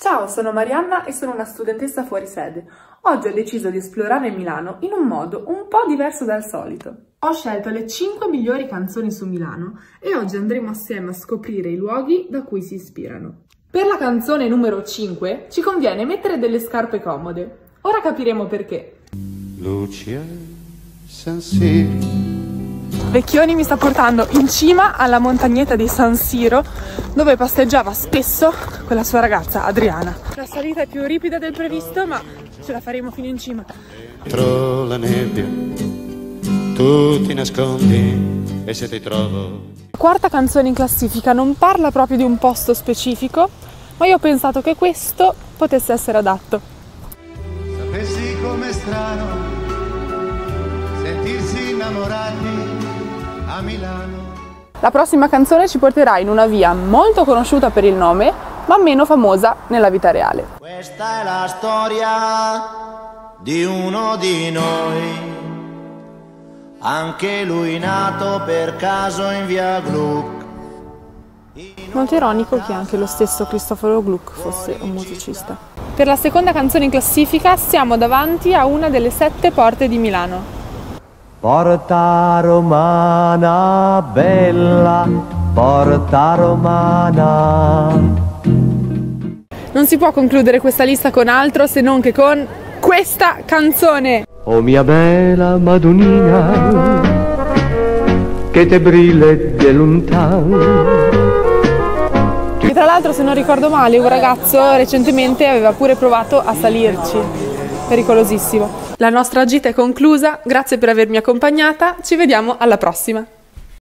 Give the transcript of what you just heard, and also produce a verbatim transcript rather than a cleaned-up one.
Ciao, sono Marianna e sono una studentessa fuori sede. Oggi ho deciso di esplorare Milano in un modo un po' diverso dal solito. Ho scelto le cinque migliori canzoni su Milano e oggi andremo assieme a scoprire i luoghi da cui si ispirano. Per la canzone numero cinque ci conviene mettere delle scarpe comode. Ora capiremo perché. Lucia San Siro. Vecchioni mi sta portando in cima alla montagnetta di San Siro, dove pasteggiava spesso con la sua ragazza Adriana. La salita è più ripida del previsto, ma ce la faremo fino in cima. Dentro la nebbia tu ti nascondi e se ti trovo. La quarta canzone in classifica non parla proprio di un posto specifico, ma io ho pensato che questo potesse essere adatto. Sapessi com'è strano sentirsi innamorati a Milano. La prossima canzone ci porterà in una via molto conosciuta per il nome, ma meno famosa nella vita reale. Questa è la storia di uno di noi, anche lui nato per caso in via Gluck. Molto ironico che anche lo stesso Cristoforo Gluck fosse un musicista. Per la seconda canzone in classifica siamo davanti a una delle sette porte di Milano. Porta romana bella, porta romana. Non si può concludere questa lista con altro se non che con questa canzone. Oh mia bella Madonnina, che te brille de lontano. E tra l'altro, se non ricordo male, un ragazzo recentemente aveva pure provato a salirci. Pericolosissimo. La nostra gita è conclusa, grazie per avermi accompagnata, ci vediamo alla prossima!